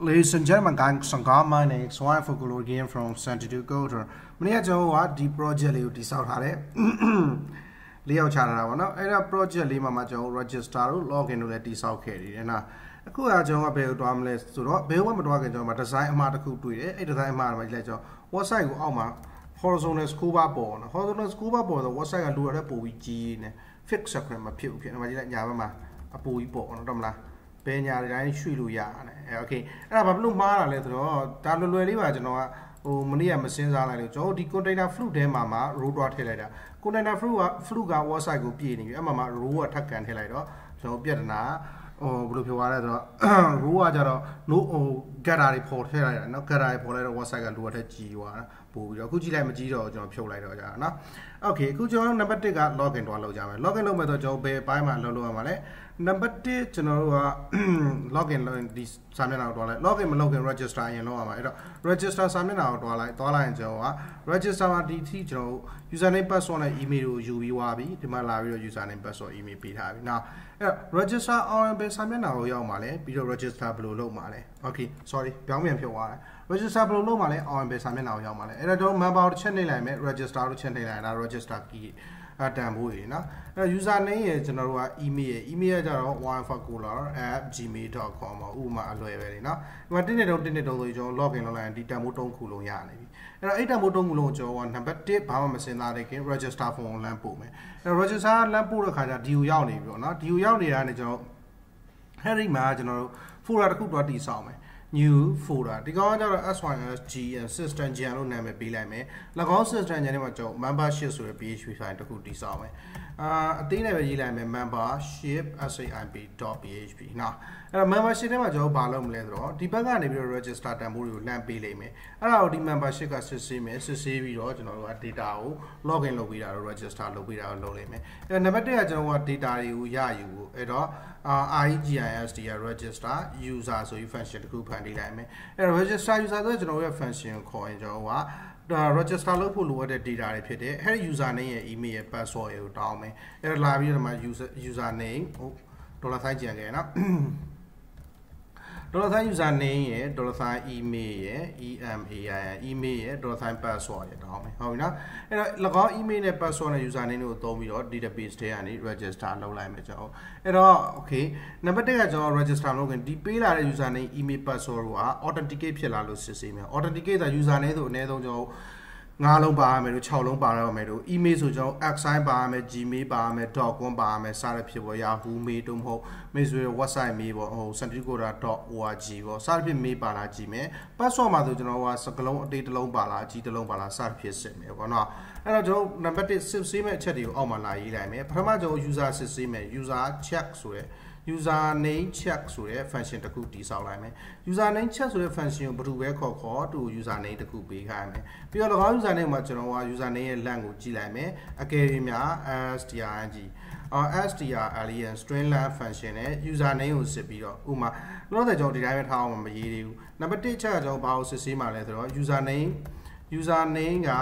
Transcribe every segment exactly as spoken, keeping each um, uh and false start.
Ladies and gentlemen, guys, my name is Swan Fukuro again from Santiago Culture. Many of you are the project you decide how Leo Chara, no, and project Lima Majo, register, log into the Tisao carry. And a cool Ajo about Domless to Bewa Madwagan, but the side Mataku to it, at the time, my letter. What's I go Oma? Horizontal scuba born, horizontal scuba board, what's I do a Pui Gene, fix a crema puke, and my Yavama, a Pui born, Domla. Penya rai shulu ya okay era ba blu ma la le so da lu lwe li baကျွန်တော်ကဟိုမနေ့ကမစင်းစားလိုက်လို့ကျွန်တော်ဒီ container flute ထဲမှာမှာ row တွားထည့်လိုက်တာ container flute က flute က website ကိုပြည့်နေပြီအဲ့မှာမှာ row ကထပ်ကန်ထည့်လိုက်တော့ကျွန်တော်ပြဿနာဟိုဘယ်လိုပြောရလဲဆိုတော့ row ကကြတော့ no ဟို getter တွေပေါ်ထည့်လိုက်တာเนาะ getter တွေပေါ်လိုက်တော့ website ကလိုအပ်တဲ့ကြီးသွားတာပို့ပြီးတော့အခုကြည့်လိုက်မကြည့်တော့ကျွန်တော်ဖြုတ်လိုက်တော့ကြာเนาะ okay အခုကျွန်တော် number တစ်က login တွားလုပ်ကြမယ် login လုပ်မယ်ဆိုတော့ကျွန်တော်ဘယ်ပိုင်းမှာလုပ်လို့ရမှာလဲ number တစ်ကျွန်တော်တို့က login လုပ်ရင်ဒီစာမျက်နှာကိုတွားလိုက် login မလုပ်ခင် register ရင်လုပ်ရမှာအဲ့တော့ register စာမျက်နှာကိုတွားလိုက်တွားလိုက်ရင်ကျွန်တော်က register မှာဒီထိကျွန်တော် username password နဲ့ email ကိုယူပြီးွားပြီဒီမှာလာပြီးတော့ username password email ပေးထားပြီเนาะအဲ့တော့ register online ပဲစာမျက်နှာကိုရောက်မှာလဲပြီးတော့ register ဘယ်လိုလုပ်မှာလဲ okay sorry ပြောင်းပြန်ဖြုတ်သွားတယ် register ဘယ်လိုလုပ်မှာလဲ online ပဲစာမျက်နှာကိုရောက်မှာလဲအဲ့တော့ကျွန်တော် member ကိုတစ်ချက်နှိပ်လိုက်မယ် register ကိုတစ်ချက်နှိပ်လိုက်တာ register key အတန်ဖို့ရည်เนาะအဲ့ user name ရကျွန်တော်တို့က email ရ email ကကြတော့ wirefacola at gmail dot com ပေါ့ဥပမာအလွယ်ပဲလေเนาะဒီမှာတစ်နှစ်တုံးတစ်နှစ်တုံးဆိုကျွန်တော် login လုပ်လိုက်ရင်ဒီတန်ဖိုးတုံးခုလုံးရနေပြီအဲ့တော့အဲ့တန်ဖိုးတုံးခုလုံးကိုကျွန်တော်က number တစ်ဘာမှမစင်သားတဲ့ခင် register form လမ်းပို့မယ်အဲ့တော့ register လမ်းပို့တဲ့ခါကျဒီကိုရောက်နေပြီပေါ့เนาะဒီကိုရောက်နေတာနဲ့ကျွန်တော်အဲ့ဒီမှာကျွန်တော်တို့ folder တစ်ခုတော့တည်ဆောက်မယ်new folder ဒီကောင်ကကျတော့ sysgn system gen လို့နာမည်ပေးလိုက်မယ်၎င်း system gen ထဲမှာကျွန်တော် membership ဆိုတဲ့ php file တစ်ခုတည်ဆောက်မယ်အာအသေးနဲ့ပဲရေးလိုက်မယ် membership samp.php เนาะအဲ့တော့ membership ထဲမှာကျွန်တော်ဘာလုပ်မလဲဆိုတော့ဒီဘက်ကနေပြီးတော့ register တန်ဖိုးတွေကိုလှမ်းပေးလိုက်မယ်အဲ့ဒါကိုဒီ membership ကစစ်ဆေးမယ်စစ်ဆေးပြီးတော့ကျွန်တော်တို့က data ကို login လုပ်ပြီးတာတော့ register လုပ်ပြီးတာကိုလုပ်လိုက်မယ်အဲ့တော့ number တစ်ကကျွန်တော်က data တွေကိုရယူဖို့အဲ့တော့ regist ရ register user ဆိုပြီး function တစ်ခုဖန်တီးလိုက်မယ်အဲ့တော့ register user ဆိုကျွန်တော်ရဲ့ function ကိုခေါ်ရင်ကျွန်တော်ကဒါ register လုပ်ဖို့လိုအပ်တဲ့ data တွေဖြစ်တယ်အဲ့ဒီ user name ရဲ့ email ရဲ့ password ကိုတောင်းမယ်အဲ့တော့လာပြီးတော့မှ user user name ဟို dollar sign ကြံခဲ့နော် dollar sign user name ရဲ့ dollar sign email ရဲ့ email ရဲ့ email ရဲ့ dollar sign password ရဲ့တောင်းမယ်ဟုတ်ပြီနော်အဲ့တော့၎င်း email နဲ့ password နဲ့ user name ကိုသုံးပြီးတော့ database ထဲကနေ register လုပ်လိုက်မယ်ကျွန်တော်အဲ့တော့ okay number တစ်ကကျွန်တော် register လုပ်ခင်ဒီပေးလာတဲ့ user name email password က authenticate ဖြစ်လာလို့စစ်ဆေးမယ် authenticate ဆို user name ဆိုအနည်းဆုံးကျွန်တော်၅လုံးပါရမယ်လို့၆လုံးပါရမယ်လို့ email ဆိုကျွန်တော် xsign ပါရမယ် gmail ပါရမယ် .com ပါရမယ်စသဖြင့်ပေါ့ yahoo mail တို့မဟုတ် mail ဆိုရ website mail ပေါ့ဟို santiagoda dot org ပေါ့စသဖြင့် mail ပါလာကြည့်မယ် password မှာဆိုကျွန်တော်ကစကလုံးအသေးတစ်လုံးပါလာအကြီးတစ်လုံးပါလာစသဖြင့်စစ်မယ်ပေါ့နော်အဲ့တော့ကျွန်တော် number တစ်စစ်ဆေးမဲ့အချက်တွေကိုအောက်မှာလာရေးလိုက်မယ်ပထမကျွန်တော် user စစ်ဆေးမယ် user check ဆိုရယ်user name check ဆိုတဲ့ function တစ်ခုတည်ဆောက်လိုက်မယ် user name check ဆိုတဲ့ function ကိုဘယ်သူပဲခေါ်ခေါ်သူ user name တစ်ခုပေးခိုင်းမယ်ပြီးတော့၎င်း user name မှာကျွန်တော်က user name ရဲ့ length ကိုကြည့်လိုက်မယ်အကယ်၍များ string အော် strlen string length function နဲ့ user name ကိုစစ်ပြီးတော့ဥမာလို့တော့ကျွန်တော်ဒီတိုင်းပဲထားအောင်မရေးသေးဘူး number တစ်ချက်ကကျွန်တော်ဘာကိုစစ်ဆေးမှာလဲဆိုတော့ user name user name က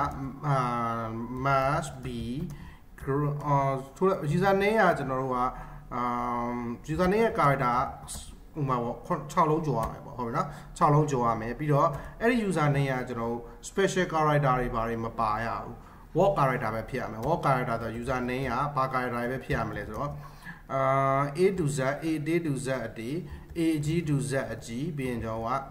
must be အော် user name ကကျွန်တော်တို့ကUm, user name ရဲ့ character ဥမာပေါ့၆လုံးကြော်ရမယ်ပေါ့ဟုတ်ပြီနော်၆လုံးကြော်ရမယ်ပြီးတော့အဲ့ဒီ user name ကကျွန်တော် special character တွေဘာတွေမပါရဘူး walk character ပဲဖြစ်ရမယ် walk character ဆို user name ကဘာ character ပဲဖြစ်ရမလဲဆိုတော့အာ a to z a day to z အတေး a g to z အကြီးပြီးရင်ကျွန်တော်က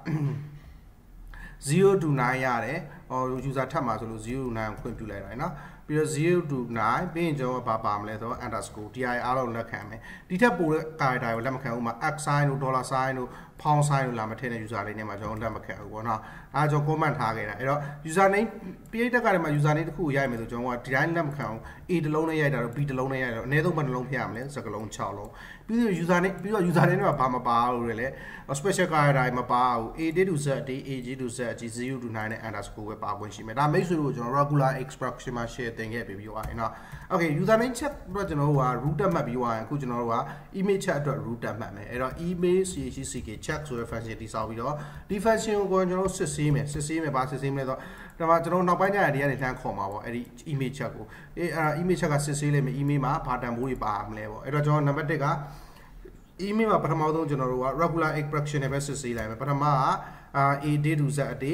zero to nine ရတယ်ဟို user ထပ်မှာဆိုလို့zero to nine ကိုခွင့်ပြုလိုက်တာနော်ပြီးတော့zero to nineပြီးရင်ကျွန်တော်ဘာပါမလဲဆိုတော့ underscore dir အားလုံးလက်ခံမယ်ဒီထက်ပိုတဲ့ character ကိုလက်မခံဘူးမှာ x sign တို့ dollar sign တို့ pound sign တို့လာမထည့်တဲ့ user လေးနဲ့မှာကျွန်တော်လက်မခံဘူးပေါ့နော်အဲကျွန်တော် comment ထားခဲ့တာအဲ့တော့ user name ပြည့်တဲ့ကတည်းက user name တစ်ခုကိုရိုက်မယ်ဆိုကျွန်တော်ကဒီတိုင်းလက်မခံဘူး a တစ်လုံးနဲ့ရိုက်တာတော့ b တစ်လုံးနဲ့ရိုက်တာတော့အနည်းဆုံးဘယ်နှလုံးဖျက်ရမလဲစကလုံး၆လုံးပြီးတော့ user name ပြီးတော့ user name ကဘာမပါဘူးလေ special character မပါဘူး a day to z day ag to z zero to nine နဲ့ underscore ပဲပါခွင့်ရှိမယ်ဒါမိတ်ဆွေတို့ကျွန်တော် regular expression မှာ share တင်ခဲ့ပြီးပြီးသွားရင်နော် okay user name check တော့ကျွန်တော်တို့က root တက်မှတ်ပြီးသွားရင်အခုကျွန်တော်တို့က email check အတွက် root တက်မှတ်မယ်အဲ့တော့ email chck check ဆိုတဲ့ function တည်ဆောက်ပြီးတော့ဒီ function ကိုကျွန်တော်တို့စစ်ဆေးမယ်စစ်ဆေးမယ်ဘာစစ်ဆေးမလဲဆိုတော့ဒါမှကျွန်တော်နောက်ပိုင်းကျရင်ဒီကနေလှမ်းခေါ်မှာပေါ့အဲ့ဒီ email check ကိုအေးအဲ့ email check ကစစ်ဆေးလိုက်မယ် email မှာဘာတန်ဖိုးတွေပါမလဲပေါ့အဲ့တော့ကျွန်တော် number တစ်က email မှာပထမဆုံးကျွန်တော်တို့က regular expression နဲ့ပဲစစ်ဆေးလိုက်မယ်ပထမက a day to z a day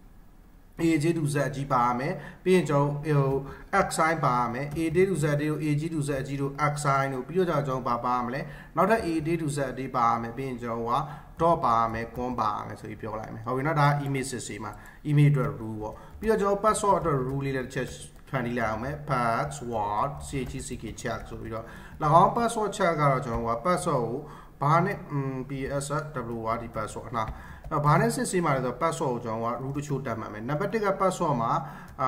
a j to z ကြီးပါရမယ်ပြီးရင်ကျွန်တော်ဟို x sign ပါရမယ် a day to z day ကို a g to z ကြီးတို့ x sign တို့ပြီးတော့ကျွန်တော်ပါပါရမလဲနောက်ထပ် a day to z day ပါရမယ်ပြီးရင်ကျွန်တော်က dot ပါရမယ် con ပါရမယ်ဆိုပြီးပြောလိုက်မယ်ဟုတ်ပြီနော်ဒါ email စစ်ဆေးမှာ email အတွက် rule ပေါ့ပြီးတော့ကျွန်တော် password အတွက် rule လေးတစ်ချက်ဖန်တီးလိုက်အောင်မယ် password chck check ဆိုပြီးတော့၎င်း password check ကတော့ကျွန်တော်က password ကိုဘာနဲ့ pswr ဒီ password အနာဘာနဲ့စစ်ဆေးမှာလဲဆိုတော့ password ကိုကျွန်တော်က root တချို့တက်မှတ်မယ်နံပါတ်တစ်က password မှာအာ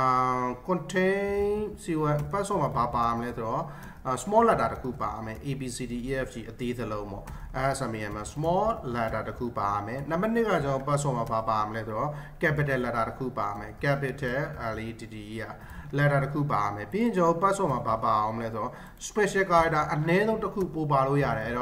contain c1 password မှာဘာပါမလဲဆိုတော့ small letter တခုပါမယ် a b c d e f g အသေးစလုံးပေါ့အဲဆမ်မီမှာ small letter တခုပါမယ်နံပါတ်နှစ်ကကျွန်တော် password မှာဘာပါမလဲဆိုတော့ capital letter တခုပါမယ် capital l e t t e อ่ะ letter တခုပါမယ်ပြီးရင်ကျွန်တော် password မှာဘာပါအောင်မလဲဆိုတော့ special character အနည်းဆုံးတစ်ခုပို့ပါလို့ရတယ်အဲ့တော့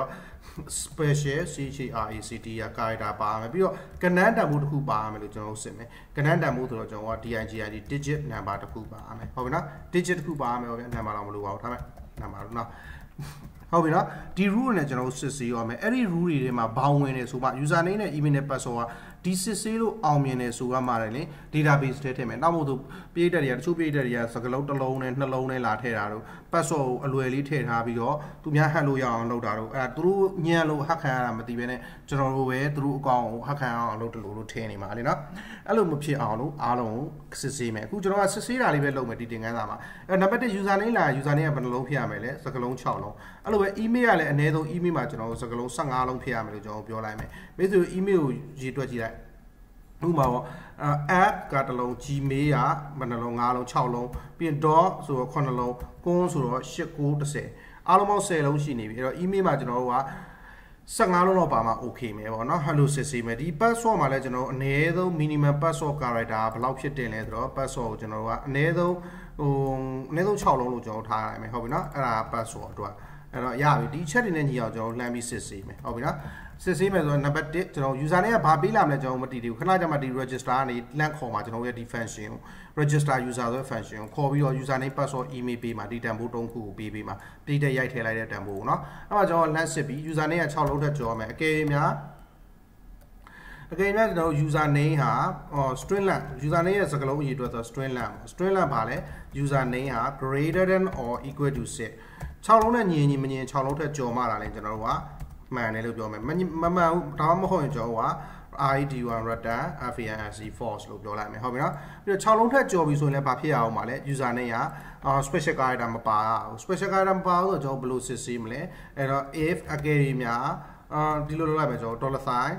special c h r a c t ရ character ပါမယ်ပြီးတော့ကဏ္ဍတန်ဖိုးတစ်ခုပါမယ်လို့ကျွန်တော်စစ်မယ်ကဏ္ဍတန်ဖိုးဆိုတော့ကျွန်တော်က digit digit number တစ်ခုပါမယ်ဟုတ်ပြီနော် digit တစ်ခုပါမယ်ဟုတ်ပြီ number တော့မလိုပါဘူးထားမယ် number တော့နော်ဟုတ်ပြီနော်ဒီ rule နဲ့ကျွန်တော်စစ်ဆေးရမယ်အဲ့ဒီ rule တွေထဲမှာဘောင်းဝင်နေဆိုမှ user name နဲ့ email နဲ့ password ကဒီစစ်ဆေးလို့အောင်မြင်နေဆိုရမှာလေ database ထဲထည့်မယ်နောက်မို့ဆိုပြေးတက်တွေကတချို့ပြေးတက်တွေကစကလုံးတစ်လုံးနဲ့နှလုံးနဲ့လာထည့်တာတို့ password ကိုအလွယ်လေးထည့်ထားပြီးတော့သူများ hack လို့ရအောင်လုပ်တာတို့အဲ့ဒါသူတို့ညံလို့ hack ခံရတာမသိဘဲနဲ့ကျွန်တော်တို့ပဲသူတို့အကောင့်ကို hack ခံအောင်လုပ်တယ်လို့လို့ထည့်နေမှာလေနော်အဲ့လိုမဖြစ်အောင်လို့အားလုံးကိုစစ်ဆေးမယ်အခုကျွန်တော်ကစစ်ဆေးတာလေးပဲလုပ်မယ်ဒီတင်ခန်းစာမှာအဲ့နံပါတ်တစ် user name လာ user name ကဘယ်နှလုံးဖြစ်ရမယ်လဲစကလုံး၆လုံးအဲ့လိုပဲ email ကလည်းအနည်းဆုံး email မှာကျွန်တော်စကလုံး၁၅လုံးဖြစ်ရမယ်လို့ကျွန်တော်ပြောလိုက်မယ်မိတ်ဆွေ email ကိုရေးတွက်ကြည့်လိုက်ဥပမာပေါ့ app ကတလုံး gmail ကဘယ်နှလုံး၅လုံး၆လုံးပြီးရင် dot ဆိုတော့ခုနှစ်လုံး con ဆိုတော့၈၉၁၀အားလုံးပေါင်း၁၀လုံးရှိနေပြီအဲ့တော့ email မှာကျွန်တော်တို့က၁၅လုံးတော့ပါမှာ okay မယ်ပေါ့နော် hello စစ်ဆေးမယ်ဒီ password မှာလည်းကျွန်တော်အနည်းဆုံး minimum password character ဘယ်လောက်ဖြစ်တင်လဲဆိုတော့ password ကိုကျွန်တော်တို့ကအနည်းဆုံးဟိုအနည်းဆုံး၆လုံးလို့ကျွန်တော်ထားရမယ်ဟုတ်ပြီနော်အဲ့ဒါ password အတွက်အဲ့တော့ရပြီဒီ chat တွေနဲ့ညီအောင်ကျွန်တော်လှမ်းပြီးစစ်ဆေးမယ်ဟုတ်ပြီနော်စစ်ဆေးမယ်ဆိုတော့ number တစ်ကျွန်တော် user နဲ့ကဘာပေးလာမလဲကျွန်တော်မသိသေးဘူးခဏကြာမှဒီ register ကနေလန့်ခေါ်မှာကျွန်တော်ရဲ့ဒီ function ကို register user ဆိုတဲ့ function ကိုခေါ်ပြီးတော့ user name password email ပေးမှာဒီတန်ဖိုးတုံးခုကိုပေးပေးမှာပြည်တဲ့ရိုက်ထည့်လိုက်တဲ့တန်ဖိုးကိုเนาะအဲ့မှာကျွန်တော်လန့်စစ်ပြီး user name က၆လုံးထက်ကျော်မယ်အကယ်များအကယ်များကျွန်တော် user name ဟာ string length user name ရဲ့စကားလုံးအရေးအတွက်ဆို string length string length ပါလဲ user name ဟာ greater than or equal to six ၆လုံးနဲ့ညီညီမညီ၆လုံးထက်ကျော်မှလာလဲကျွန်တော်တို့ကမှန်တယ်လို့ပြောမယ်မမှန်ဘူးဒါမှမဟုတ်ရင်ကျွန်တော်က i d one return fanc false လို့ပြောလိုက်မယ်ဟုတ်ပြီနော်ပြီးတော့၆လုံးထက်ကျော်ပြီဆိုရင်လည်းဘာဖြစ်ရအောင်ပါလဲ user name က special character မပါဘူး special character မပါဘူးဆိုတော့ကျွန်တော်ဘယ်လိုစစ်ဆေးမလဲအဲ့တော့ if အကယ်၍များဒီလိုလုပ်လိုက်မယ်ကျွန်တော် dollar sign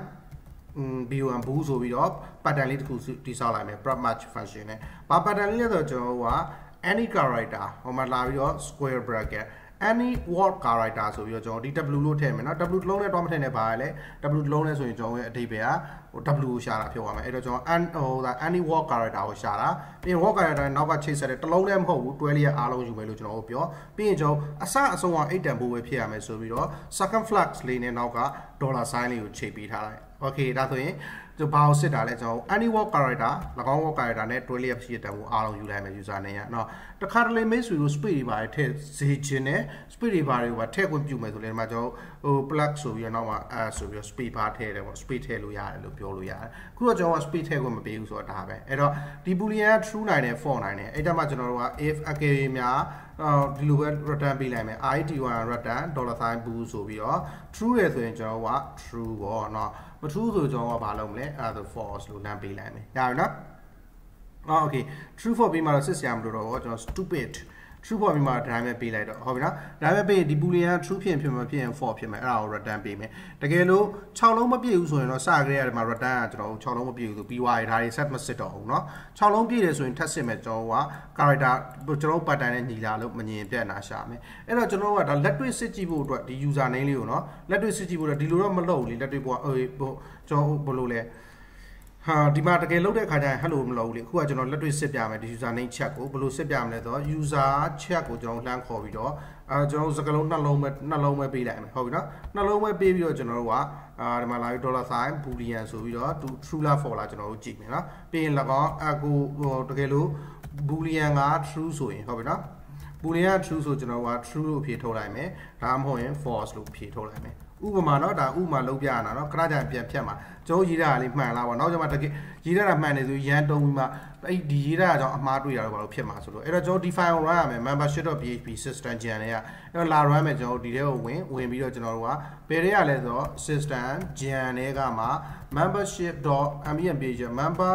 b one ဘူးဆိုပြီးတော့ pattern လေးတစ်ခုတိစောက်လိုက်မယ် prop match function နဲ့ဘာ pattern လေးလဲဆိုတော့ကျွန်တော်က any character ဟိုမှာလာပြီးတော့ square bracket any word character ဆိုပြီးတော့ကျွန်တော်ဒီ w လို့ထည့်မယ်နော် w တစ်လုံးနဲ့တော့မထည့်နဲ့ပါလေ w တစ်လုံးနဲ့ဆိုရင်ကျွန်တော်ရဲ့အဓိပ္ပာယ်ကဟို w ကိုရှာတာဖြစ်သွားမယ်အဲ့တော့ကျွန်တော် an ဟိုဒါ any word character ကိုရှာတာပြီးရင် word character နောက်ကချိတ်ဆက်တဲ့တစ်လုံးလည်းမဟုတ်ဘူးတွဲလေးရအားလုံးယူမယ်လို့ကျွန်တော်တို့ပြောပြီးရင်ကျွန်တော်အစအဆုံးကeightတန်ဖိုးပဲဖြစ်ရမယ်ဆိုပြီးတော့ second flag လေးနဲ့နောက်က dollar sign လေးကိုချိန်ပေးထားလိုက် okay ဒါဆိုရင်ကျွန်တော်ဘာကိုစစ်တာလဲကျွန်တော် any word character ၎င်း word character နဲ့တွဲလေးရဖြစ်တဲ့တန်ဖိုးအားလုံးယူလိုက်မယ် user နဲ့ရเนาะတခါတလေမိတ်ဆွေကို speed တွေပါထည့်စေခြင်းနဲ့ speed တွေပါတွေပါထည့်ခွင့်ပြုမယ်ဆိုလည်းဒီမှာကျွန်တော်ဟို plug ဆိုပြီးတော့နောက်မှာအဲဆိုပြီးတော့ speed bar ထည့်တယ်ပေါ့ speed ထည့်လို့ရတယ်လို့ပြောလို့ရတယ်ခုတော့ကျွန်တော်က speed ထည့်ခွင့်မပေးဘူးဆိုတော့ဒါပဲအဲ့တော့ဒီ boolean က true နိုင်တယ် false နိုင်တယ်အဲ့ဒါမှကျွန်တော်တို့က if အကယ်၍များဒီလိုပဲ return ပေးလိုက်မယ် i d one return dollar sign boo ဆိုပြီးတော့ true ရယ်ဆိုရင်ကျွန်တော်က true ပေါ့เนาะမ true ဆိုကျွန်တော်ကဘာလုပ်မလဲအဲ့ဒါဆို false လို့လမ်းပေးလိုက်မယ်ရပြီနော်အော် okay true for ပြီးမှတော့စစ်စရာမလိုတော့ဘူးကျွန်တော် stupid true for ပြီးမှဒါမှပေးလိုက်တော့ဟုတ်ပြီနော်ဒါမှပေးရင်ဒီ boolean true ဖြစ်ရင်ဖြစ်မှာဖြစ်ရင် false ဖြစ်မယ်အဲ့ဒါကို return ပေးမယ်တကယ်လို့၆လုံးမပြည့်ဘူးဆိုရင်တော့စကြရတဲ့မှာ return ကကျွန်တော်၆လုံးမပြည့်ဘူးဆိုပြီးွားရဒါတွေ set မစစ်တော့ဘူးเนาะ၆လုံးပြည့်တယ်ဆိုရင်ထပ်စစ်မယ်ကျွန်တော်က character ကျွန်တော် pattern နဲ့ညီလာလို့မငြင်ပြတ်နာရှာမယ်အဲ့တော့ကျွန်တော်ကဒါလက်တွေ့စစ်ကြည့်ဖို့အတွက်ဒီ user name လေးကိုเนาะလက်တွေ့စစ်ကြည့်ဖို့အတွက်ဒီလိုတော့မလုပ်ဘူးလေလက်တွေ့ပေါ်ဟိုကျွန်တော်ဘယ်လိုလဲဟာဒီမှာတကယ်လုပ်တဲ့အခါကျရင် hello မလုပ်ဘူးလေအခုကကျွန်တော်လက်တွေ့စစ်ပြမယ်ဒီ user name chat ကိုဘယ်လိုစစ်ပြမလဲဆိုတော့ user chat ကိုကျွန်တော်လှမ်းခေါ်ပြီးတော့အဲကျွန်တော်စကားလုံးနှလုံးပဲနှလုံးပဲပေးလိုက်မယ်ဟုတ်ပြီနော်နှလုံးပဲပေးပြီးတော့ကျွန်တော်တို့ကအာဒီမှာလာပြီး dollar sign boolean ဆိုပြီးတော့ true လား false လားကျွန်တော်တို့ကြည့်မယ်နော်ပြီးရင်၎င်းအကူတကယ်လို့ boolean က true ဆိုရင်ဟုတ်ပြီနော် boolean က true ဆိုကျွန်တော်က true လို့ဖြေထုတ်လိုက်မယ်ဒါမှမဟုတ်ရင် false လို့ဖြေထုတ်လိုက်မယ်ဥပမာเนาะဒါဥပမာလုံးပြရတာเนาะခဏကြာပြန်ဖြတ်မှာကျွန်တော်ရေးတာလေးမှန်လားပေါ့နောက်ကျမှတကယ်ရေးတာမှန်နေဆိုရန်တုံးပြီးမှအဲ့ဒီရေးတာကြောင့်အမှားတွေ့ရတော့ဘာလို့ဖြစ်မှာဆိုလို့အဲ့တော့ကျွန်တော် define ကို run ရမယ် membership.php system gen တွေကအဲ့တော့လာ run မယ်ကျွန်တော်ဒီထဲကိုဝင်ဝင်ပြီးတော့ကျွန်တော်တို့ကဘယ်တွေရလဲဆိုတော့ system gen တွေကမှ membership.ambient member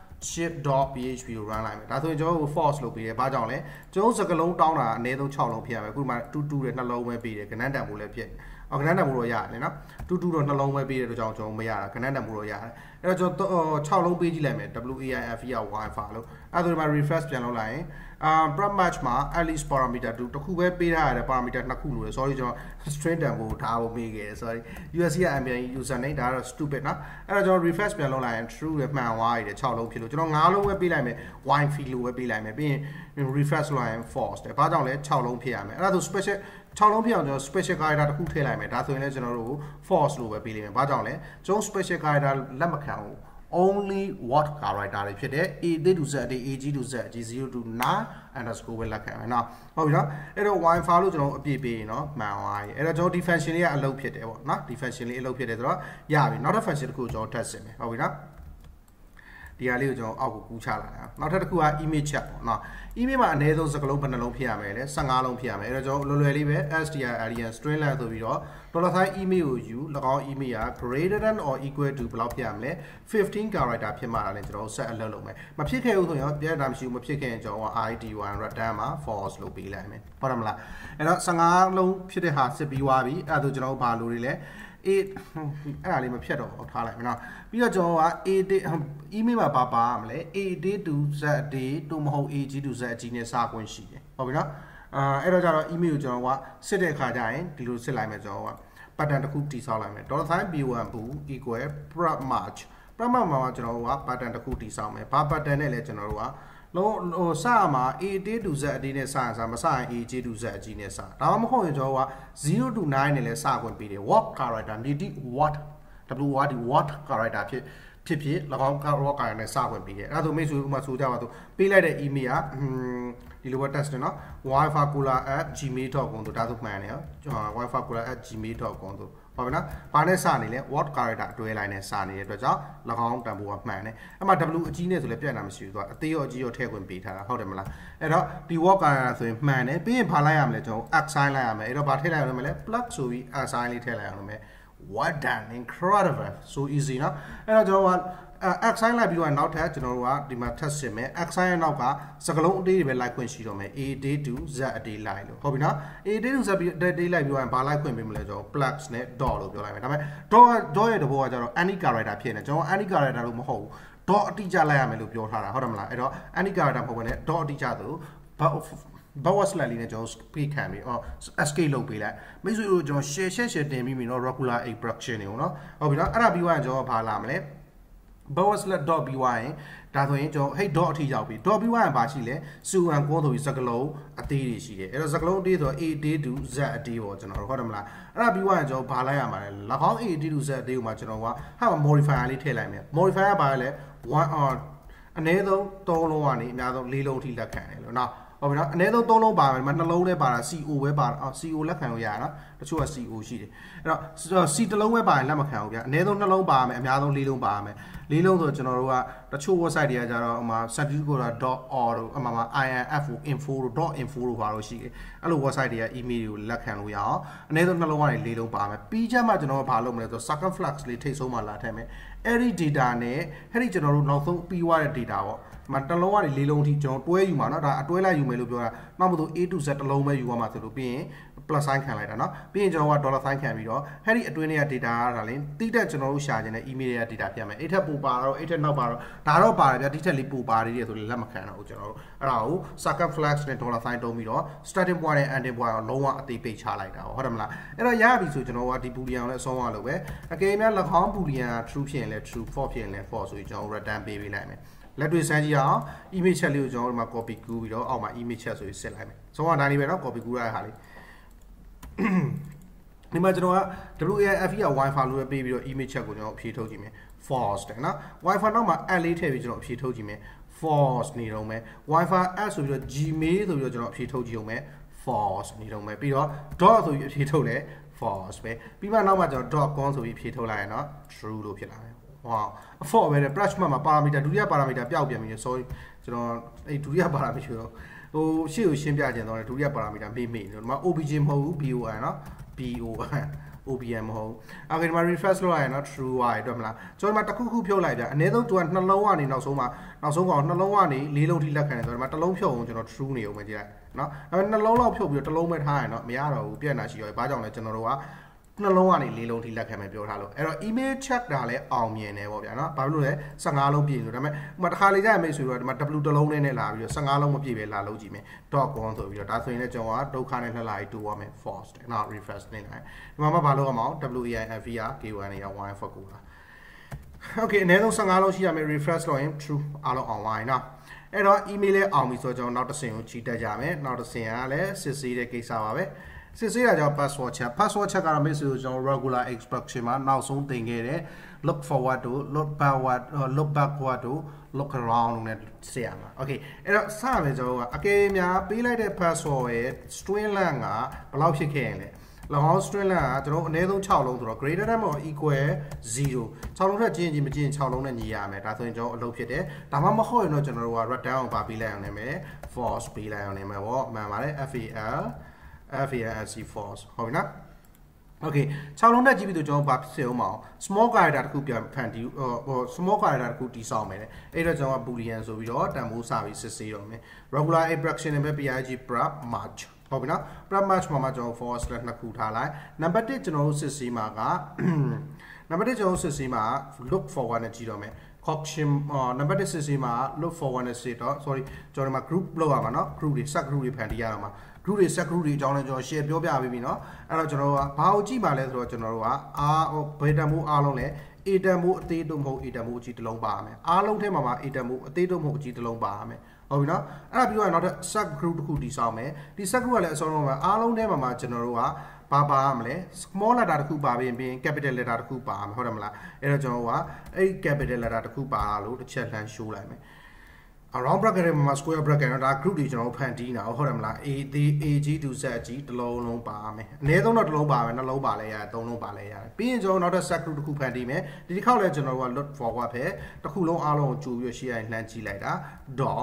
ship.php ကို run လိုက်မယ်ဒါဆိုရင်ကျွန်တော်တို့ false လုပ်ပေးတယ်ဘာကြောင့်လဲကျွန်တော်စကလုံးတောင်းတာအနည်းဆုံး၆လုံးဖြစ်ရမယ်အခုမှတူတူတဲ့နှလုံးပဲပေးတယ်ကဏ္ဍတန်ဖို့လည်းဖြစ်အော်ကဏ္ဍတန်ဖို့တော့ရတယ်နော်တူတူတော့နှလုံးပဲပေးတဲ့အတွက်ကြောင့်ကျွန်တော်မရတာကဏ္ဍတန်ဖို့တော့ရတယ်အဲ့တော့ကျွန်တော်၆လုံးပေးကြည့်လိုက်မယ် waf ရ wifi လို့အဲ့ဒါဆိုဒီမှာ refresh ပြန်လုပ်လိုက်ရင်အာ prep match မှာ at least parameter 2တစ်ခုပဲပေးထားရတယ် parameter နှစ်ခုလို့ sorry ကျွန်တော် string တန်ဖို့ထားဖို့မေးခဲ့တယ် sorry usc က ambient user name ဒါကတော့ stupid နော်အဲ့တော့ကျွန်တော် refresh ပြန်လုပ်လိုက်ရင် true ရမှန်သွားရတယ်၆လုံးဖြစ်လို့ကျွန်တော်၅လုံးပဲပေးလိုက်မယ် wifi လို့ပဲပေးလိုက်မယ်ပြီးရင် refresh လုပ်ရင် false တယ်ဘာကြောင့်လဲ၆လုံးဖြစ်ရမယ်အဲ့ဒါဆို special၆လုံးဖြစ်အောင်ကျွန်တော် special character တစ်ခုထည့်လိုက်မယ်ဒါဆိုရင်လည်းကျွန်တော်တို့ false လို့ပဲပေးလိုက်မယ်ဘာကြောင့်လဲကျွန်တော် special character လက်မခံဘူး only what character တွေဖြစ်တဲ့ a သေးတူ z တွေ ag တူ z g zero to nine underscore ပဲလက်ခံမယ်နော်ဟုတ်ပြီနော်အဲ့တော့ wifi လို့ကျွန်တော်အပြည့်ပေးရင်နော်မှန်သွားပြီအဲ့တော့ကျွန်တော်ဒီ function လေးကအလုပ်ဖြစ်တယ်ပေါ့နော်ဒီ function လေးအလုပ်ဖြစ်တယ်ဆိုတော့ရပြီနောက်တစ် function တစ်ခုကျွန်တော်ထပ်ဆင်မယ်ဟုတ်ပြီနော်ဒီဟာလေးကိုကျွန်တော်အောက်ကိုကူးချလာတယ်နောက်ထပ်တစ်ခုက image chat ပေါ့နော် email မှာအနည်းဆုံးစကားလုံးဘယ်နှလုံးဖြစ်ရမလဲလဲ၁၅လုံးဖြစ်ရမယ်အဲ့တော့ကျွန်တော်လွယ်လွယ်လေးပဲ string string length ဆိုပြီးတော့ dollar sign email ကိုယူ၎င်း email က greater than or equal to ဘယ်လောက်ဖြစ်ရမလဲfifteen character ဖြစ်မှာလည်းကျွန်တော် set အလုပ်လုပ်မယ်မဖြစ်ခဲ့ဘူးဆိုရင်ပြည့်တာမရှိဘူးမဖြစ်ခဲ့ရင်ကျွန်တော် id one return မှာ false လုပ်ပေးလိုက်မယ်ဟုတ်တယ်မလားအဲ့တော့၁၅လုံးဖြစ်တဲ့ဟာစစ်ပြီးသွားပြီအဲ့ဒါဆိုကျွန်တော်ဘာလို့တွေလဲအေးအဲ့ဒါလေးမဖြတ်တော့အောင်ထားလိုက်မယ်နော်ပြီးတော့ကျွန်တော်က a email မှာပါပါမလဲ a day to z day တို့မဟုတ် ag to z g နဲ့စခွင့်ရှိတယ်ဟုတ်ပြီနော်အာအဲ့တော့ကျတော့ email ကိုကျွန်တော်ကစစ်တဲ့အခါကျရင်ဒီလိုစစ်လိုက်မယ်ကျွန်တော်က pattern တစ်ခုတိဆောက်လိုက်မယ် dollar sign b one bool equal prep match prep match မှာကျွန်တော်က pattern တစ်ခုတိဆောက်မယ်ဘာ pattern နဲ့လဲကျွန်တော်တို့ကလုံးဟိုစမှာ a day to z day နဲ့စရင်စမစရင် ag to z g နဲ့စဒါမှမဟုတ်ရင်ကျွန်တော်ကzero to nine နဲ့လဲစခွင့်ပေးတယ် what character ဒီ what w what what character ဖြစ်ဖြစ်ဖြစ်၎င်း character နဲ့စခွင့်ပေးတယ်အဲ့ဒါဆိုမိတ်ဆွေဥမာဆိုကြပါတော့ပေးလိုက်တဲ့ email ကဒီလိုပဲ test နော် wifi cola at gmail dot com တို့ဒါဆိုမှန်တယ်နော် wifi cola at gmail dot com တို့ဟုတ်ပြီနော်ဘာနဲ့စနေလဲ what character အတွဲ line နဲ့စနေတဲ့အတွက်ကြောင့်၎င်းတန်ဖိုးကမှန်တယ်အဲ့မှာ w အကြီးနဲ့ဆိုလည်းပြတ်တာမရှိဘူးသူကအသေးရောအကြီးရောထည့်ခွင့်ပေးထားတာဟုတ်တယ်မလားအဲ့တော့ဒီ what character ဆိုရင်မှန်တယ်ပြီးရင်ဘာလိုက်ရမလဲကျွန်တော် at sign လိုက်ရမယ်အဲ့တော့ဘာထည့်လိုက်ရမလဲ plug ဆိုပြီး at sign လေးထည့်လိုက်ရမယ် what done incredible so easy နော်အဲ့တော့ကျွန်တော်ကX sign လိုက်ပြီးတော့နောက်ထပ်ကျွန်တော်တို့ကဒီမှာထပ်ဆင်မယ် X sign ရဲ့နောက်ကစကလုံးအသေးတွေပဲလိုက်ခွင့်ရှိတော့မယ် A day to Z a day လိုက်လို့ဟုတ်ပြီနော် A day to Z a day လိုက်ပြီးတော့ဘာလိုက်ခွင့်ပေးမလဲကျွန်တော် plus နဲ့ dot လို့ပြောလိုက်မယ်ဒါပေမဲ့ dot dot ရဲ့တဘောကကျတော့ any character ဖြစ်နေကျွန်တော် any character လို့မဟုတ်ဘူး dot အတိအကျလိုက်ရမယ်လို့ပြောထားတာဟုတ်တယ်မလားအဲ့တော့ any character မဟုတ်ဘဲနဲ့ dot အတိအကျသလိုbawa slide လေးနဲ့ကျွန်တော် speed ခံပြီးအော် escape လုပ်ပေးလိုက်မိတ်ဆွေတို့ကျွန်တော် share share share တင်ပြီးပြီနော် regular expression တွေကိုနော်ဟုတ်ပြီနော်အဲ့ဒါပြီးသွားရင်ကျွန်တော်ဘာလာမလဲbowslet.by ဒါဆိုရင်ကျွန်တော်ဟိတ် dot အထိရောက်ပြီ dot by ကဘာရှိလဲစူအန်ကိုဆိုပြီးစကလုံးအသေးတွေရှိတယ်အဲ့တော့စကလုံးအသေးဆို a day to z a day ပေါ့ကျွန်တော်တို့ဟုတ်တယ်မလားအဲ့ဒါပြီးသွားရင်ကျွန်တော်ဘာလိုက်ရမှာလဲ၎င်း a day to z a day ကိုမှကျွန်တော်ကဟာ modifier လေးထည့်လိုက်မယ် modifier ကဘာလဲone or အနည်းဆုံးသုံးလုံးကနေအများဆုံးလေးလုံးအထိလက်ခံတယ်လို့နော်ဟုတ်ပြီနော်အနည်းဆုံးသုံးလုံးပါမယ်နှလုံးလည်းပါတာ co ပဲပါတာအော် co လက်ခံလို့ရတာနော်တချို့က co ရှိတယ်အဲ့တော့ c တစ်လုံးပဲပါရင်လက်မခံဘူးဗျအနည်းဆုံးနှလုံးပါမယ်အများဆုံးလေးလုံးပါမယ်လေးလုံးဆိုကျွန်တော်တို့ကတချို့ website တွေကကြတော့ဟိုမှာ certificate.or တို့အမှမှာ info တို့ .info တို့ပါလို့ရှိတယ်အဲ့လို website တွေက email တွေကိုလက်ခံလို့ရအောင်အနည်းဆုံးနှလုံးကနေလေးလုံးပါမယ်ပြီးချက်မှကျွန်တော်ကဘာလုပ်မလဲဆို circumflux လေးထိတ်ဆုံးမှလာထည့်မယ်အဲ့ဒီ data နဲ့အဲ့ဒီကျွန်တော်တို့နောက်ဆုံးပြီးွားတဲ့ data ပေါ့မတလုံးကနေလေးလုံးအထိကျွန်တော်တွဲယူမှာเนาะဒါအတွဲလိုက်ယူမယ်လို့ပြောတာနောက်မှသူ A to Z တလုံးပဲယူရမှာဆိုလို့ပြီးရင် plus sign ခံလိုက်တာเนาะပြီးရင်ကျွန်တော်က dollar sign ခံပြီးတော့အဲ့ဒီအတွင်းထဲက data ကဒါလည်းတိတက်ကျွန်တော်တို့ရှာခြင်းနဲ့ email တွေက data ပြမယ်အဲ့ထက်ပိုပါတော့အဲ့ထက်နောက်ပါတော့ဒါတော့ပါတယ်ဗျာဒီထက်လေးပိုပါသေးတယ်ဆိုလည်းလက်မခံတော့ဘူးကျွန်တော်တို့အဲ့ဒါကို circumflex နဲ့ dollar sign တုံးပြီးတော့ starting point နဲ့ ending point ကိုလုံးဝအသေးပိတ်ချလိုက်တာဟုတ်တယ်မလားအဲ့တော့ရပြီဆိုကျွန်တော်ကဒီ boolean ကိုလည်းအဆုံးအောင်လုပ်ပဲအကယ်၍၎င်း boolean true ဖြစ်ရင်လည်း true false ဖြစ်ရင်လည်း false ဆိုပြီးကျွန်တော် return ပေးပေးလိုက်မယ်လက်တွေ့စမ်းကြည့်အောင် image chat လေးကိုကျွန်တော်တို့မှာ copy ကူးပြီးတော့အောက်မှာ image chat ဆိုပြီးဆက်လိုက်မယ်။ဆုံးကဒါလေးပဲเนาะ copy ကူးရတဲ့ဟာလေးဒီမှာကျွန်တော်က W A F E က Wi-Fi လို့ပေးပြီးတော့ image chat ကိုကျွန်တော်အဖြေထုတ်ကြည့်မယ် false တဲ့နော် Wi-Fi နောက်မှာ add လေးထည့်ပြီးကျွန်တော်အဖြေထုတ်ကြည့်မယ် false နေတော့မယ် Wi-Fi add ဆိုပြီးတော့ Gmail ဆိုပြီးတော့ကျွန်တော်အဖြေထုတ်ကြည့်အောင်မယ် false နေတော့မယ်ပြီးတော့ dot ဆိုပြီးအဖြေထုတ်လဲ false ပဲပြီးမှနောက်မှကျွန်တော် dot con ဆိုပြီးဖြည့်ထုတ်လိုက်ရနော် true လို့ဖြစ်လာတယ် wow for ပဲ brush မှာ parameter ဒုတိယ parameter ပျောက်ပြန်ပြီ sorry ကျွန်တော်အဲ့ဒုတိယ parameter ဟိုရှေ့ကိုရှင်းပြခြင်းတော့ဒုတိယ parameter မေ့မေ့နေတယ်ဒီမှာ obj မဟုတ်ဘူး bon နော် bon obm မဟုတ်โอเคဒီမှာ refresh လုပ်ရရင်နော် true ရအတွက်မလားကျွန်တော်ဒီမှာတစ်ခုခုဖြုတ်လိုက်ပြအနည်းဆုံးသူကနှလုံးကနေနောက်ဆုံးမှာနောက်ဆုံးကောင်နှလုံးကနေလေးလုံးထိလက်ခံတယ်ဆိုတော့ဒီမှာတစ်လုံးဖြုတ်အောင်ကျွန်တော် true နေအောင်ပဲကြည့်လိုက်နော်ဒါပေမဲ့နှလုံးလောက်ဖြုတ်ပြီးတော့တစ်လုံးပဲထားရင်တော့မရတော့ဘူးပြက်နာရှိရောဘာကြောင့်လဲကျွန်တော်တို့ကနှလုံးကနေလေးလုံးထိလက်ခံမယ်ပြောထားလို့အဲ့တော့ email check တာလည်းအောင်မြင်တယ်ပေါ့ဗျာနော်ဘာလို့လဲဖိုင်လုံးပြည့်ဆိုဒါပေမဲ့ဟိုမှာတစ်ခါလေကြာမိတ်ဆိုတော့ဒီမှာ w တစ်လုံးနဲ့နဲ့လာပြီးတော့ဖိုင်လုံးမပြည့်ပဲလာလို့ကြည့်မယ် dot com ဆိုပြီးတော့ဒါဆိုရင်လည်းကျွန်တော်ကဒုက္ခနဲ့လှလာပြီးတူရမယ် false တဲ့နော် refresh နေလိုက်ဒီမှာမှဘာလို့ရမအောင် winfr k1 နဲ့ one for ကိုလာ okay အနည်းဆုံးဖိုင်လုံးရှိရမယ် refresh လုပ်ရင် true အားလုံး online နော်အဲ့တော့ email လည်းအောင်ပြီဆိုတော့ကျွန်တော်နောက်တစ်ဆင့်ကိုကြီးတက်ကြမယ်နောက်တစ်ဆင့်ကလည်းစစ်ဆေးတဲ့ကိစ္စပါပဲစစ်ဆေးတာကြောင့် password check password check ကတော့မိတ်ဆွေတို့ကျွန်တော် regular expression မှာနောက်ဆုံးသင်ခဲ့တဲ့ look forward to look backward look backward to look around နဲ့ဆက်ရမှာ okay အဲ့တော့စမယ်ကျွန်တော်ကအကယ်များပေးလိုက်တဲ့ password ရဲ့ string length ကဘယ်လောက်ဖြစ်ခဲ့ရင်လဲ၎င်း string length ကကျွန်တော်အနည်းဆုံး၆လုံးဆိုတော့ greater than or equal zero ၆လုံးထက်ကျင်းချင်းမကျင်း၆လုံးနဲ့ညီရမယ်ဒါဆိုရင်ကျွန်တော်အလုပ်ဖြစ်တယ်ဒါမှမဟုတ်ရင်တော့ကျွန်တော်တို့က write down ပါပေးလိုက်အောင်နေမယ် false ပေးလိုက်အောင်နေမယ်ဗောမှန်ပါတယ် fal falc false ဟုတ်ပြီနော် okay ၆လုံးနဲ့ကြည့်ပြီးတော့ကျွန်တော်ဘာဖြစ်အောင်မအောင် small character တခုပြန်ဖန်တီးဟို small character တခုတည်ဆောက်မယ်အဲ့တော့ကျွန်တော်က boolean ဆိုပြီးတော့တန်ဖိုးစာပြီးစစ်ဆေးတော့မယ် regular expression နဲ့ပဲ pig prep match ဟုတ်ပြီနော် prep match မှာမှာကျွန်တော် for slash နှစ်ခုထားလိုက် number တစ်ကျွန်တော်တို့စစ်ဆေးမှာက number တစ်ကျွန်တော်တို့စစ်ဆေးမှာ look forward နဲ့ကြည့်တော့မယ် option number တစ်စစ်ဆေးမှာ look forward နဲ့စစ်တော့ sorry ကျွန်တော်ဒီမှာ group လောက်ရမှာနော် group တွေ sub group တွေဖန်တီးရအောင်မှာ group တွေ sub group တွေအကြောင်းလည်းကျွန်တော် share ပြောပြပေးပြီเนาะအဲ့တော့ကျွန်တော်တို့ကဘာကိုကြည့်ပါလဲဆိုတော့ကျွန်တော်တို့ကအားဘယ်တန်မိုးအားလုံးလဲ a တန်မိုးအသေးတို့မဟုတ် a တန်မိုးအကြီးတစ်လုံးပါရမယ်အားလုံးထဲမှာမှာ a တန်မိုးအသေးတို့မဟုတ်အကြီးတစ်လုံးပါရမယ်ဟုတ်ပြီเนาะအဲ့ဒါပြီးတော့နောက်ထပ် sub group တစ်ခုတည်ဆောက်မယ်ဒီ sub group ကလည်းအစောဆုံးမှာအားလုံးထဲမှာမှာကျွန်တော်တို့ကဘာပါရမလဲ small letter တစ်ခုပါပြီးရင် capital letter တစ်ခုပါရမယ်ဟုတ်တယ်မလားအဲ့တော့ကျွန်တော်တို့ကအဲ့ capital letter တစ်ခုပါလို့တစ်ချက်လှမ်း show လိုက်မယ် around bracket မှာ square bracket တော့ဒါ group တွေကျွန်တော်ဖန်တီးနေတာဟုတ်တယ်မလား a ag to z ကြီးတစ်လုံးလုံးပါမယ်အနည်းဆုံးတော့တစ်လုံးပါမယ်နှလုံးပါလဲရတယ်သုံးလုံးပါလဲရတယ်ပြီးရင်ကျွန်တော်နောက်ထပ် sub group တစ်ခုဖန်တီးမယ်ဒီတစ်ခေါက်လဲကျွန်တော်တို့က look forward ပဲတစ်ခုလုံးအားလုံးကိုကြိုပြီးရှေ့ရင်လှမ်းကြည့်လိုက်တာ dot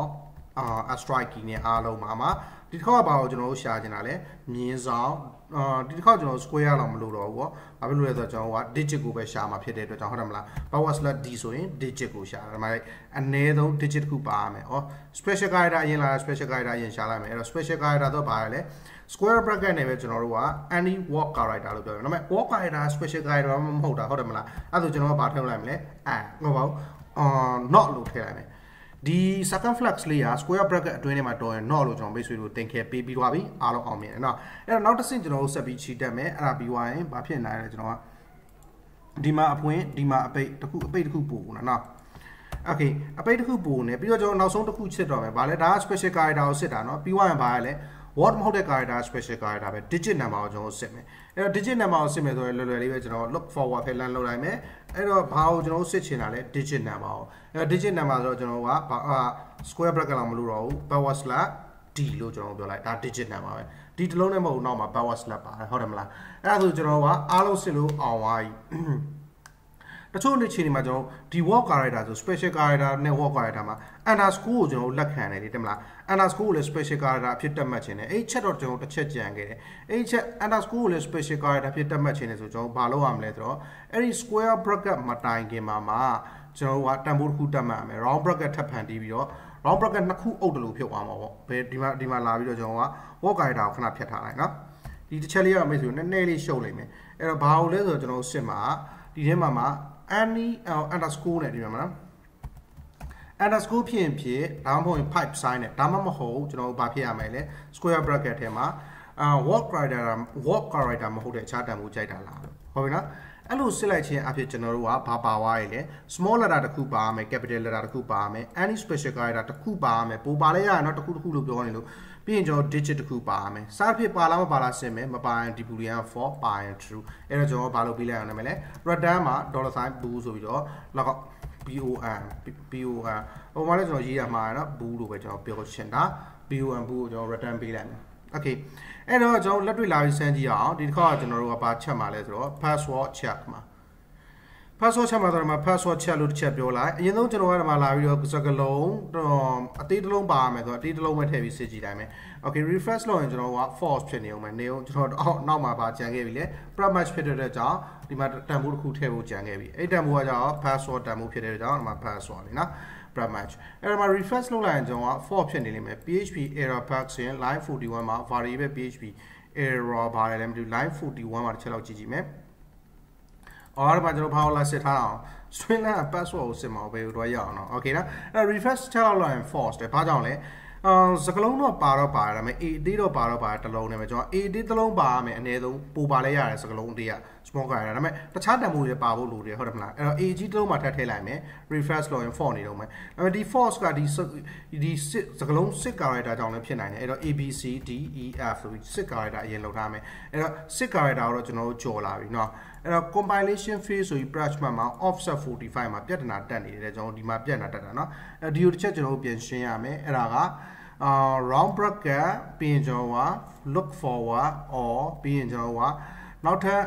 a strike key နဲ့အားလုံးပါမှာဒီတစ်ခေါက်ကဘာကိုကျွန်တော်တို့ရှာချင်တာလဲမြင်းဆောင်အာဒီတစ်ခေါက်ကျွန်တော် square လောက်မလို့တော့ဘူးပေါ့ဘာဖြစ်လို့လဲဆိုတော့ကျွန်တော်က digit ကိုပဲရှာမှာဖြစ်တဲ့အတွက်ကြောင့်ဟုတ်တယ်မလား power slash d ဆိုရင် digit ကိုရှာတယ်ဒါမှလည်းအနည်းဆုံး digit တစ်ခုပါရမယ်ဩ special character အရင်လာ special character အရင်ရှာလိုက်မယ်အဲ့တော့ special character တော့ဘာလဲ square bracket နဲ့ပဲကျွန်တော်တို့က any walk character လို့ပြောတယ်ဒါပေမဲ့ walk character special character မဟုတ်တာဟုတ်တယ်မလားအဲ့ဒါဆိုကျွန်တော်ကဘာထည့်လိုက်မလဲအဲငါဘာအာ not လို့ထည့်လိုက်မယ်ဒီ second flex လေးက square bracket အတွင်းထဲမှာတော်ရင် not လို့ကျွန်တော်မိတ်ဆွေတို့သင်ခဲ့ပေးပြီးသွားပြီအားလုံးအောင်မြင်တယ်เนาะအဲ့တော့နောက်တစ်ဆင့်ကျွန်တော်တို့ဆက်ပြီးချီတက်မယ်အဲ့ဒါပြီးသွားရင်ဘာဖြစ်နိုင်လဲကျွန်တော်ကဒီမှာအဖွင့်ဒီမှာအပိတ်တစ်ခုအပိတ်တစ်ခုပို့နော်เนาะ okay အပိတ်တစ်ခုပို့နေပြီးတော့ကျွန်တော်နောက်ဆုံးတစ်ခုချစ်တော့မယ်ဗာလဲဒါက special character ကိုစစ်တာเนาะပြီးသွားရင်ဗာလဲ word မဟုတ်တဲ့ character special character ပဲ digit number ကိုကျွန်တော်စစ်မယ်အဲ့တော့ digit number ကိုစစ်မယ်ဆိုရင်လွယ်လွယ်လေးပဲကျွန်တော် look forward ဖက်လမ်းလုပ်လိုက်မယ်အဲ့တော့ဘာကိုကျွန်တော်စစ်ချင်တာလဲ digit number ကိုအဲ့တော့ digit number ဆိုတော့ကျွန်တော်ကဘာ square bracket လောက်မလို့တော့ဘူး power slash d လို့ကျွန်တော်ပြောလိုက်ဒါ digit number ပဲဒီတစ်လုံးနဲ့မဟုတ်နောက်မှာ power slash ပါတယ်ဟုတ်တယ်မလားအဲ့ဒါဆိုကျွန်တော်ကအားလုံးစစ်လို့အောင်သွားပြီတချို့နေ့ချိန်တွေမှာကျွန်တော်ဒီ walk character ဆို special character နဲ့ walk character မှာ underscore ကိုကျွန်တော်လက်ခံတယ်လေတင်မလား underscore ကိုလည်း special character အဖြစ်တက်မှတ်ခြင်းနဲ့အဲ့ချက်တော့ကျွန်တော်တစ်ချက်ကြံခဲ့တယ်အဲ့ချက် underscore ကိုလည်း special character အဖြစ်တက်မှတ်ခြင်းနဲ့ဆိုကျွန်တော်ဘာလုပ်ရမလဲဆိုတော့အဲ့ဒီ square bracket မတိုင်ခင်မှာမှာကျွန်တော်ကတန်ဖိုးတစ်ခုတက်မှတ်ရမယ် round bracket ထပ်ဖန်တီးပြီးတော့ round bracket နှစ်ခုအုပ်တယ်လို့ဖြစ်သွားမှာပေါ့ဘယ်ဒီမှာဒီမှာလာပြီးတော့ကျွန်တော်က walk character ကိုခဏဖြတ်ထားလိုက်နော်ဒီတစ်ချက်လေးကမိတ်ဆွေနည်းနည်းလေးရှုပ်လိုက်မယ်အဲ့တော့ဘာလို့လဲဆိုတော့ကျွန်တော်စစ်မှာဒီထဲမှာမှာ any underscore နဲ့ဒီမှာမလား underscore ဖြစ်ရင်ဖြစ်ဒါမှမဟုတ် pipe sign နဲ့ဒါမှမဟုတ်ကျွန်တော်တို့ဘာဖြစ်ရမလဲ square bracket ထဲမှာ walk character walk character မဟုတ်တဲ့အခြားတန်ဖိုးကြိုက်တာလားဟုတ်ပြီနော်အဲ့လိုစစ်လိုက်ခြင်းအဖြစ်ကျွန်တော်တို့ကဘာပါသွားရလဲ small letter တစ်ခုပါမယ် capital letter တစ်ခုပါမယ် any special character တစ်ခုပါမယ်ပိုပါလဲရရင်တော့တစ်ခုတစ်ခုလို့ပြောနေလို့ပြီးရင်ကျွန်တော် digit တစ်ခုပါမယ်စဖြစ်ပါလားမပါလားစစ်မယ်မပါရင်ဒီ boolean for ပါရင် true အဲ့တော့ကျွန်တော်ဘာလုပ်ပြီးလိုက်အောင်လဲမလဲ return မှာ dollar sign boo ဆိုပြီးတော့လောက် bon bon ဟိုမှာလည်းကျွန်တော်ရေးရမှာနော် boo လို့ပဲကျွန်တော်ပြောချင်တာ bon boo ကိုကျွန်တော် return ပေးလိုက်မယ် okay အဲ့တော့ကျွန်တော်လက်တွေ့လာပြီးစမ်းကြည့်အောင်ဒီတစ်ခါကျွန်တော်တို့ကဘာချက်မှာလဲဆိုတော့ password check မှာ password ချက်မှာတော့မှာ password check လို့တစ်ချက်ပြောလိုက်အရင်ဆုံးကျွန်တော်ကဒီမှာလာပြီးတော့စကလုံးအသေးတစ်လုံးပါမယ်ဆိုတော့အသေးတစ်လုံးပဲထည့်ပြီးစစ်ကြည့်တိုင်းမယ် okay refresh လုပ်ရင်ကျွန်တော်က false ဖြစ်နေအောင်မယ်နေအောင်ကျွန်တော်အောက်နောက်မှာပါကြံခဲ့ပြီလေ prep match ဖြစ်တဲ့ကြောင့်ဒီမှာတန်ဖိုးတစ်ခုထည့်ဖို့ကြံခဲ့ပြီအဲ့တန်ဖိုးကကြောင့် password တန်ဖိုးဖြစ်တဲ့ကြောင့်ဒီမှာ password လေနော် prep match အဲ့ဒါမှာ refresh လုပ်လိုက်ရင်ကျွန်တော်က false ဖြစ်နေလိမ့်မယ် php error pack ဆိုရင် line forty-one မှာ variable php error ပါတယ်လည်းမသိဘူး line forty-one မှာတစ်ချက်လောက်ကြည့်ကြည့်မယ်အော်ဒါမှကျွန်တော်ဘာလို့လာစစ်ထားအောင် string နဲ့ password ကိုစစ်မှာပဲတော့ရအောင်နော် okay နော်အဲ့ refresh ချလောက်လိုက်ရင် false တယ်ဘာကြောင့်လဲအာစကလုံးတော့ပါတော့ပါဒါပေမဲ့ a အသေးတော့ပါတော့ပါတစ်လုံးနဲ့ပဲကျွန်တော် a အသေးတစ်လုံးပါရမယ်အနည်းဆုံးပိုပါလဲရတယ်စကလုံးအသေးက small ကရတာဒါပေမဲ့တခြားတန်ဖိုးတွေပါဖို့လိုတယ်ဟုတ်တယ်မလားအဲ့တော့ a ကြီးတစ်လုံးမှာထပ်ထည့်လိုက်မယ် refresh လုပ်ရင် false နေတော့မယ်ဒါပေမဲ့ဒီ false ကဒီဒီစကလုံးsix character ကြောင့်လည်းဖြစ်နိုင်တယ်အဲ့တော့ a b c d e f ဆိုပြီးsix character အရင်လောက်ထားမယ်အဲ့တော့six character ကိုတော့ကျွန်တော်တို့ကြော်လာပြီเนาะအဲ့တော့ compilation phase ဆိုပြီး branch မှာ offset forty-five မှာပြဿနာတက်နေတယ်ကျွန်တော်ဒီမှာပြဿနာတက်တာเนาะအဲ့ဒီကိုတစ်ချက်ကျွန်တော်တို့ပြင်ရှင်းရမယ်အဲ့ဒါကUh, round bracket ပြီးရင်ကျွန်တော်က look forward or ပြီးရင်ကျွန်တော်ကနောက်ထပ်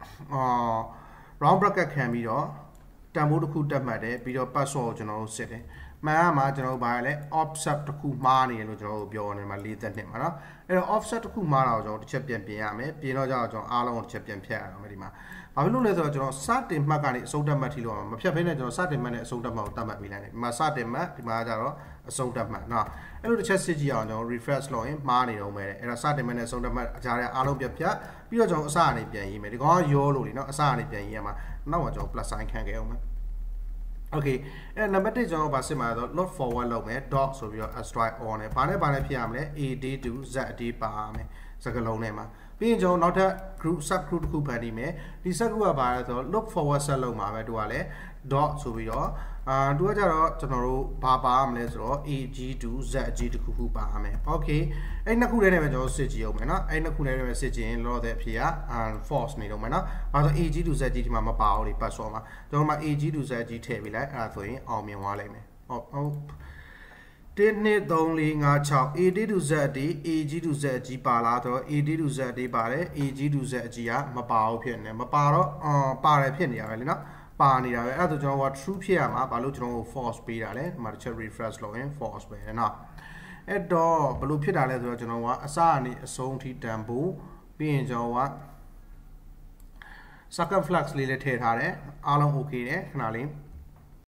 uh, round bracket ခံပြီးတော့တန်ဖိုးတစ်ခုတက်မှတ်တယ်ပြီးတော့ password ကိုကျွန်တော်တို့စစ်တယ်မှန်ရမှာကျွန်တော်တို့ဘာလဲ offset တစ်ခုမှားနေတယ်လို့ကျွန်တော်တို့ပြောနေမှာ၄သက်နှစ်မှာเนาะအဲ့တော့ offset တစ်ခုမှားတာကိုကျွန်တော်တစ်ချက်ပြန်ပြင်ရမယ်ပြင်တော့ကြတော့ကျွန်တော်အားလုံးကိုတစ်ချက်ပြန်ဖြတ်ရအောင်ဒီမှာဘာဖြစ်လို့လဲဆိုတော့ကျွန်တော်စတင်မှတ်ကနေအဆုံးတက်မှတ်ထိလို့မဖြတ်ဖိနေကျွန်တော်စတင်မှတ်နဲ့အဆုံးတက်မှတ်ကိုတတ်မှတ်ပြီးလိုက်တယ်ဒီမှာစတင်မှတ်ဒီမှာကျတော့အဆုံးတက်မှတ်เนาะအဲ့လိုတစ်ချက်စစ်ကြည့်အောင်ကျွန်တော် refresh လုပ်ရင်မှားနေတော့မယ်အဲ့တော့စတင်မှတ်နဲ့အဆုံးတက်မှတ်အကြားထဲအားလုံးပြတ်ဖြတ်ပြီးတော့ကျွန်တော်အစအနေပြန်ရေးမယ်ဒီကောင်ကရောလို့လေเนาะအစအနေပြန်ရေးရမှာနောက်မှာကျွန်တော် plus sign ခံခဲ့အောင်မယ်okay အဲ့နံပါတ်oneကျွန်တော်ဗာစစ်မှာတော့ load forward လုပ်မယ် dot ဆိုပြီးတော့ strike on နဲ့ဘာနဲ့ဘာနဲ့ဖြစ်ရမလဲ ad to zd ပါမယ်စကားလုံးထဲမှာပြီးရင်ကျွန်တော်နောက်ထပ် group sub group တစ်ခုဖန်တီးမယ်ဒီ sub group ကဘာလဲဆိုတော့ look forward set လုပ်မှာပဲသူကလည်း dot ဆိုပြီးတော့အာသူကကြတော့ကျွန်တော်တို့ဘာပါရမလဲဆိုတော့ ag to zg တခုခုပါရမယ် okay အဲ့နှစ်ခုတည်းနဲ့ပဲကျွန်တော်စစ်ကြည့်အောင်မယ်เนาะအဲ့နှစ်ခုတည်းနဲ့ပဲစစ်ကြည့်ရင်လောတဲ့အဖြေက false နေတော့မယ်เนาะဘာလို့ ag to zg ဒီမှာမပါဘူးလေ password မှာကျွန်တော်မှာ ag to zg ထည့်ပြီးလိုက်အဲ့ဒါဆိုရင်အောင်မြင်သွားလိမ့်မယ်ဟုတ်ဟုတ်one two three four five six ad to zd ag to zg ပါလားဆိုတော့ ad to zd ပါတယ် ag to zg ကမပါဘူးဖြစ်နေမပါတော့အော်ပါတယ်ဖြစ်နေရပဲလေเนาะပါနေတာပဲအဲ့ဒါဆိုကျွန်တော်က true ဖြစ်ရမှာဘာလို့ကျွန်တော် false ပေးတာလဲဒီမှာတစ်ချက် refresh လုပ်ရင် false ပဲเนาะအဲ့တော့ဘလို့ဖြစ်တာလဲဆိုတော့ကျွန်တော်ကအစအနေအဆုံးထိတန်ဖို့ပြီးရင်ကျွန်တော်က circle flux လေးလည်းထည့်ထားတယ်အားလုံး okay တယ်ခဏလေး